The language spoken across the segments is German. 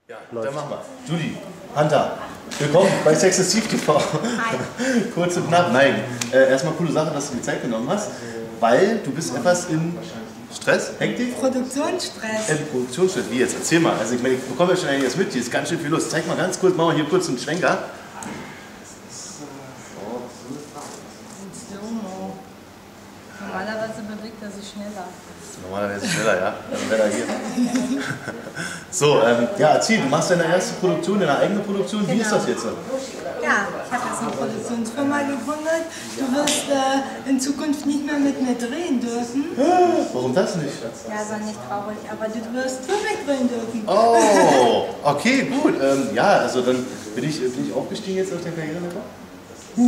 Ja, dann machen wir. Judy, Hunter, willkommen bei Sexistiv TV. Kurz und knapp, nein. Erstmal coole Sache, dass du dir Zeit genommen hast, weil du bist etwas in Stress, Hektik? Produktionsstress. Produktionsstress, wie jetzt? Erzähl mal. Also ich meine, ich bekomme ja schon einiges mit, hier ist ganz schön viel los. Zeig mal ganz kurz, machen wir hier kurz einen Schwenker. Normalerweise bewegt er sich schneller. Normalerweise schneller, ja. Dann wäre er hier. So, ja, erzähl, du machst deine erste Produktion, deine eigene Produktion. Wie ist das jetzt? Ja, ich habe jetzt eine Produktionsfirma gegründet. Du wirst in Zukunft nicht mehr mit mir drehen dürfen. Warum das nicht? Ja, sei nicht traurig, aber du wirst für mich drehen dürfen. Oh, okay, gut. Ja, also dann bin ich aufgestiegen jetzt auf der Karriereleiter. Ich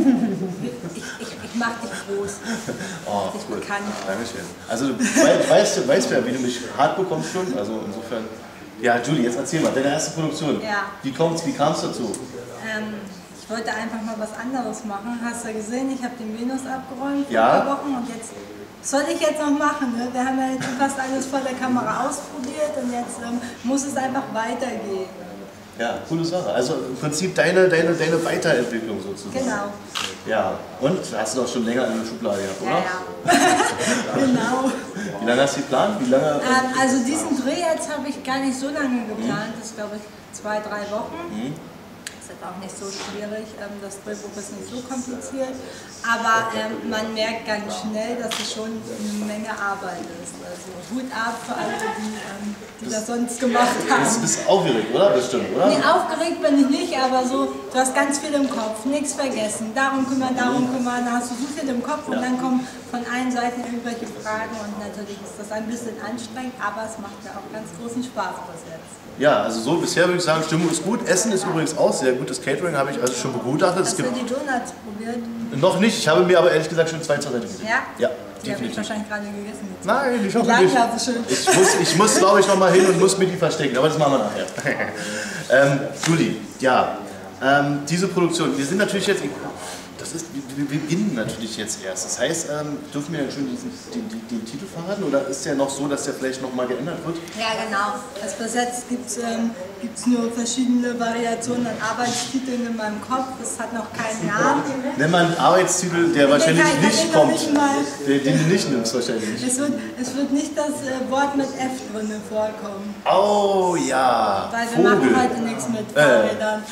mach dich groß. Oh, dich gut. bekannt. Dankeschön. Also du weißt ja, wie du mich hart bekommst schon. Also insofern. Ja, Judy, jetzt erzähl mal, deine erste Produktion. Ja. Wie kam es dazu? Ich wollte einfach mal was anderes machen. Hast du gesehen, ich habe den Venus abgeräumt vor Ja. ein paar Wochen und jetzt, was soll ich jetzt noch machen? Ne? Wir haben ja jetzt fast alles vor der Kamera ausprobiert und jetzt muss es einfach weitergehen. Ja, coole Sache. Also im Prinzip deine Weiterentwicklung sozusagen. Genau. Ja, und hast du doch schon länger in der Schublade gehabt, oder? Ja. Genau. Wie lange hast du geplant? Wie lange? Also diesen Dreh jetzt habe ich gar nicht so lange geplant. Das ist, glaube ich, 2, 3 Wochen. Das ist auch nicht so schwierig. Das Drehbuch ist nicht so kompliziert. Aber man merkt ganz schnell, dass es schon eine Menge Arbeit ist. Also Hut ab für alle, die das sonst gemacht haben. Du bist aufgeregt, oder? Bestimmt, oder? Nee, aufgeregt bin ich nicht, aber so, du hast ganz viel im Kopf, nichts vergessen. Darum kümmern, da hast du so viel im Kopf und dann kommen von allen Seiten irgendwelche Fragen und natürlich ist das ein bisschen anstrengend, aber es macht mir auch ganz großen Spaß bis jetzt. Ja, also so bisher würde ich sagen, Stimmung ist gut. Essen ist übrigens auch sehr gut. Das Catering habe ich also schon begutachtet. Hast du die Donuts probiert? Noch nicht, ich habe mir aber ehrlich gesagt schon 2 zur Seite gesehen. Ja? Ja, Die habe ich definitiv. wahrscheinlich gerade gegessen. Jetzt. Nein, ich hoffe Lange nicht. hast du schon. Ich muss glaube ich, noch mal hin und muss mir die verstecken, aber das machen wir nachher. Julie, ja, diese Produktion, wir sind natürlich jetzt, wir beginnen natürlich jetzt erst. Das heißt, dürfen wir ja schon den Titel verraten oder ist der noch so, dass der vielleicht noch mal geändert wird? Ja, genau. Also bis jetzt gibt es nur verschiedene Variationen an Arbeitstiteln in meinem Kopf. Es hat noch keinen Namen. Nenn mal einen Arbeitstitel, der wahrscheinlich nicht kommt, nicht mal. den du nicht nimmst wahrscheinlich. Es wird nicht das Wort mit F drin vorkommen. Oh ja, Weil wir Vogel. machen heute nichts mit Fahrrädern.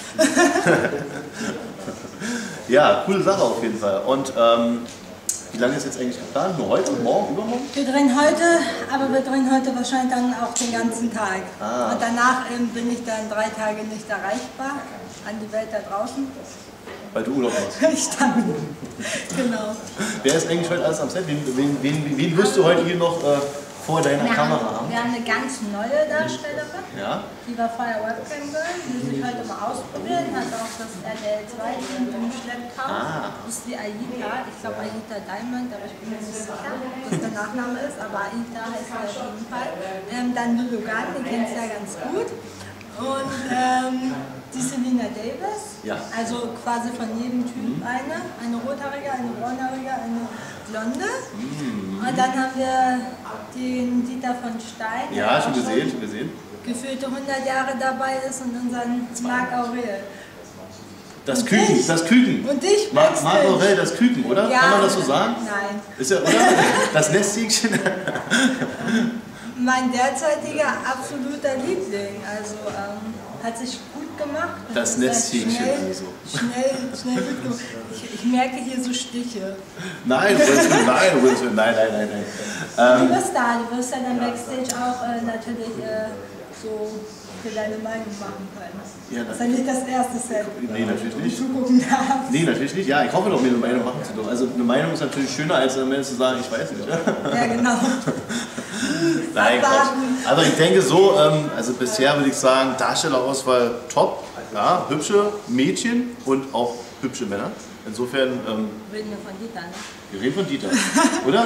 Ja, coole Sache auf jeden Fall. Und wie lange ist jetzt eigentlich geplant? Nur heute, morgen, übermorgen? Wir drehen heute, aber wir drehen heute wahrscheinlich dann auch den ganzen Tag. Und danach bin ich dann 3 Tage nicht erreichbar an die Welt da draußen. Weil du Urlaub machst. Ich dann. Genau. Wer ist eigentlich heute alles am Set? Wen wirst du heute hier noch vor deiner Kamera haben? Wir haben eine ganz neue Darstellerin. Ja? Die war vorher Webcam Girl, die sich heute mal ausprobieren, hat auch das RTL2-Team im Schlepptau. Das ist die Aida, ich glaube Aida Diamond, aber ich bin mir nicht sicher, was der Nachname ist, aber Aida heißt sie auf jeden Fall. Dann Lulu Garten, die kennst du ja ganz gut. Und die Selena Davis, Ja. also quasi von jedem Typ eine rothaarige, eine braunhaarige, eine blonde. Und dann haben wir den Dieter von Stein, Ja, der schon auch gesehen. gefühlte 100 Jahre dabei ist und unseren Marc Aurel. Das Und Küken, ich? das Küken. Und ich Marc Backstage. Aurel, das Küken, oder? Ja, Kann man das so sagen? Nein. Ist ja, oder? Das Nesthäkchen. Mein derzeitiger absoluter Liebling. Also hat sich gut gemacht. Das Nesthäkchen also. Schnell gut gemacht. Ich merke hier so Stiche. Nein. Du wirst Du wirst ja dann Backstage auch natürlich so für deine Meinung machen können. Ja, das ist ja nicht das erste Set. Nee, natürlich nicht. Zugucken darfst. Nee, natürlich nicht. Ja, ich hoffe doch, mir eine Meinung machen zu dürfen. Also eine Meinung ist natürlich schöner, als am Ende zu sagen, ich weiß nicht. Ja, genau. Nein, Quatsch. Also ich denke so, also bisher würde ich sagen, Darstellerauswahl top. Ja, hübsche Mädchen und auch hübsche Männer. Insofern. Reden wir von Dieter, ne? Wir reden von Dieter, oder?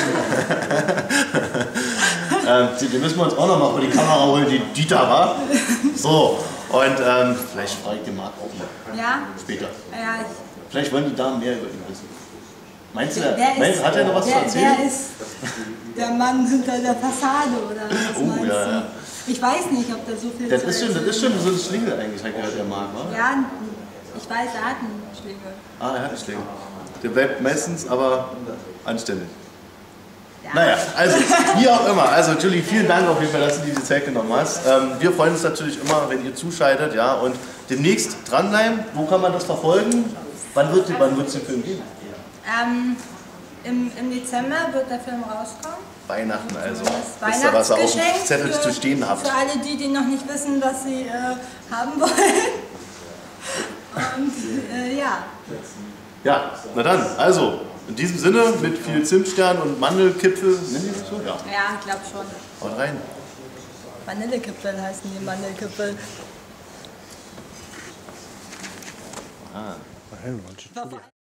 Den müssen wir uns auch noch mal vor die Kamera holen, die Dieter war. So, und vielleicht frage ich den Marc auch mal. Ja? Später. Ja, Vielleicht wollen die Damen mehr über ihn wissen. Meinst du, hat er noch was zu erzählen? Wer ist der Mann hinter der Fassade, oder was meinst Ja, du? ja. Ich weiß nicht, ob der so viel Das ist schon so ein Schlingel eigentlich, der mag, wa? Ja, ich weiß, er hat einen Schlingel. Ah, er hat einen Schlingel. Der bleibt meistens aber anständig. Ja. Naja, also wie auch immer. Also Julie, vielen Dank auf jeden Fall, dass du dir diese Zeit genommen hast. Wir freuen uns natürlich immer, wenn ihr zuschaltet, ja, und demnächst dranbleiben. Wo kann man das verfolgen? Wann wird es den Film geben? Im Dezember wird der Film rauskommen. Weihnachten also. Das Wisst ihr, was ihr auf dem Weihnachtsgeschenk Zettel zu stehen habt? für alle die noch nicht wissen, was sie haben wollen. Und ja. Ja, na dann, also in diesem Sinne mit viel Zimtstern und Mandelkipfel. Nennen die das so? Ja. Ja, ich glaube schon. Haut rein. Vanillekipfel heißen die Mandelkipfel. Ah.